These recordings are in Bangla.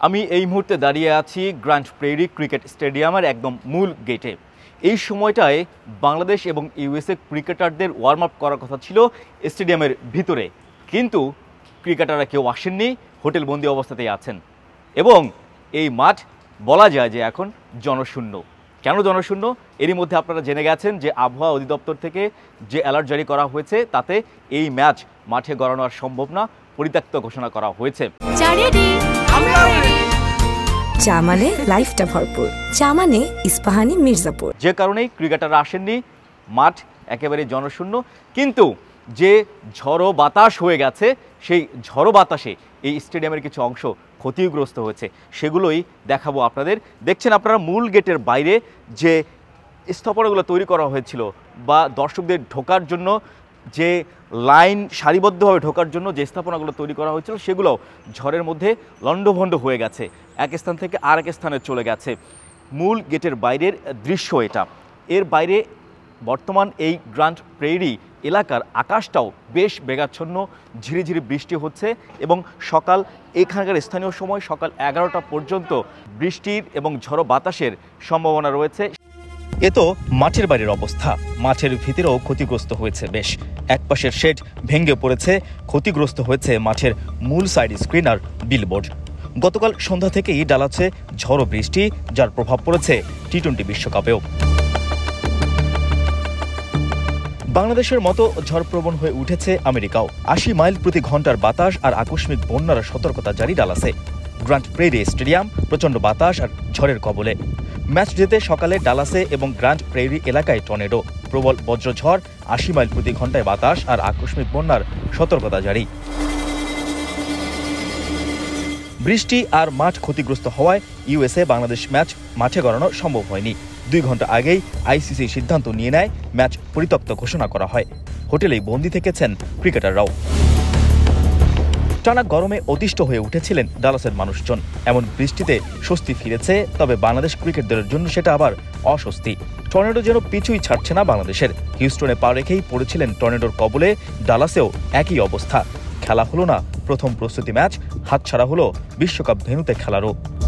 আমি এই মুহূর্তে দাঁড়িয়ে আছি গ্র্যান্ড প্রেরি ক্রিকেট স্টেডিয়ামের একদম মূল গেটে। এই সময়টায় বাংলাদেশ এবং ইউএসএ ক্রিকেটারদের ওয়ার্ম আপ করার কথা ছিল স্টেডিয়ামের ভিতরে, কিন্তু ক্রিকেটাররা কেউ আসেননি, হোটেলবন্দি অবস্থাতেই আছেন এবং এই মাঠ বলা যায় যে এখন জনশূন্য। কেন জনশূন্য? এরই মধ্যে আপনারা জেনে গেছেন যে আবহাওয়া অধিদপ্তর থেকে যে অ্যালার্ট জারি করা হয়েছে তাতে এই ম্যাচ মাঠে গড়ানো আর সম্ভব না, পরিত্যক্ত ঘোষণা করা হয়েছে। চা মানে লাইফটা ভরপুর, চা মানে ইস্পাহানি মির্জাপুর। যে কারণেই ক্রিকেটাররা আসেননি, মাঠ একেবারে জনশূন্য। কিন্তু যে ঝড়ো বাতাস হয়ে গেছে, সেই ঝড়ো বাতাসে এই স্টেডিয়ামের কিছু অংশ ক্ষতিগ্রস্ত হয়েছে, সেগুলোই দেখাবো আপনাদের। দেখছেন আপনারা মূল গেটের বাইরে যে স্থাপনাগুলো তৈরি করা হয়েছিল বা দর্শকদের ঢোকার জন্য যে লাইন সারিবদ্ধভাবে ঢোকার জন্য যে স্থাপনাগুলো তৈরি করা হয়েছিল সেগুলোও ঝড়ের মধ্যে লণ্ডভণ্ড হয়ে গেছে, এক স্থান থেকে আরেক স্থানে চলে গেছে। মূল গেটের বাইরের দৃশ্য এটা। এর বাইরে বর্তমান এই গ্র্যান্ড প্রেরি এলাকার আকাশটাও বেশ মেঘাচ্ছন্ন, ঝিরিঝিরি বৃষ্টি হচ্ছে এবং সকাল এখানকার স্থানীয় সময় সকাল 11টা পর্যন্ত বৃষ্টির এবং ঝড়ো বাতাসের সম্ভাবনা রয়েছে। এ তো মাঠের বাইরের অবস্থা, মাঠের ভিতরেও ক্ষতিগ্রস্ত হয়েছে বেশ। একপাশের শেড ভেঙে পড়েছে, ক্ষতিগ্রস্ত হয়েছে মাঠের মূল সাইড স্ক্রিন আর বিলবোর্ড। গতকাল সন্ধ্যা থেকেই ডালাচ্ছে ঝড়ো বৃষ্টি, যার প্রভাব পড়েছে টি-20 বিশ্বকাপেও। বাংলাদেশের মতো ঝড়প্রবণ হয়ে উঠেছে আমেরিকাও। 80 মাইল প্রতি ঘন্টার বাতাস আর আকস্মিক বন্যার সতর্কতা জারি ডালাসে। গ্র্যান্ড প্রেরি স্টেডিয়াম প্রচণ্ড বাতাস আর ঝড়ের কবলে। ম্যাচ জিতে সকালে ডালাসে এবং গ্র্যান্ড প্রেরি এলাকায় টর্নেডো, প্রবল বজ্রঝড়, 80 মাইল প্রতি ঘন্টায় বাতাস আর আকস্মিক বন্যার সতর্কতা জারি। বৃষ্টি আর মাঠ ক্ষতিগ্রস্ত হওয়ায় ইউএসএ বাংলাদেশ ম্যাচ মাঠে গড়ানো সম্ভব হয়নি। 2 ঘন্টা আগেই আইসিসি সিদ্ধান্ত নিয়ে নেয়, ম্যাচ পরিত্যক্ত ঘোষণা করা হয়। হোটেলেই বন্দী থেকেছেন ক্রিকেটাররাও। টানা গরমে অতিষ্ঠ হয়ে উঠেছিলেন ডালাসের মানুষজন। এমন বৃষ্টিতে স্বস্তি ফিরেছে, তবে বাংলাদেশ ক্রিকেট দলের জন্য সেটা আবার অস্বস্তি। টর্নেডো যেন পিছুই ছাড়ছে না বাংলাদেশের। হিউস্টনে পা রেখেই পড়েছিলেন টর্নেডোর কবলে, ডালাসেও একই অবস্থা। খেলা হলো না প্রথম প্রস্তুতি ম্যাচ, হাতছাড়া হলো বিশ্বকাপ ভেন্যুতে খেলারও।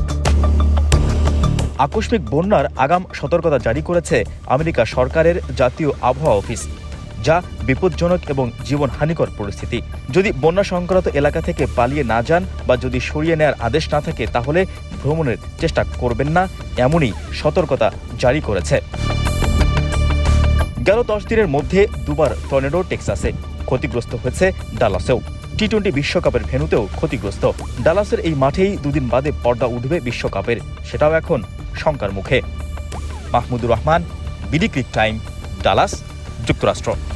আকস্মিক বন্যার আগাম সতর্কতা জারি করেছে আমেরিকা সরকারের জাতীয় আবহাওয়া অফিস, যা বিপজ্জনক এবং জীবনহানিকর পরিস্থিতি। যদি বন্যা সংক্রান্ত এলাকা থেকে পালিয়ে না যান বা যদি সরিয়ে নেওয়ার আদেশ না থাকে তাহলে ভ্রমণের চেষ্টা করবেন না, এমনই সতর্কতা জারি করেছে। গেল 10 দিনের মধ্যে 2বার টর্নেডো টেক্সাসে, ক্ষতিগ্রস্ত হয়েছে ডালাসেও। টি-20 বিশ্বকাপের ভেন্যুতেও ক্ষতিগ্রস্ত। ডালাসের এই মাঠেই 2 দিন বাদে পর্দা উঠবে বিশ্বকাপের, সেটাও এখন শঙ্কার মুখে। Mahmudur Rahman, BD Cric Time, Dallas, যুক্তরাষ্ট্র।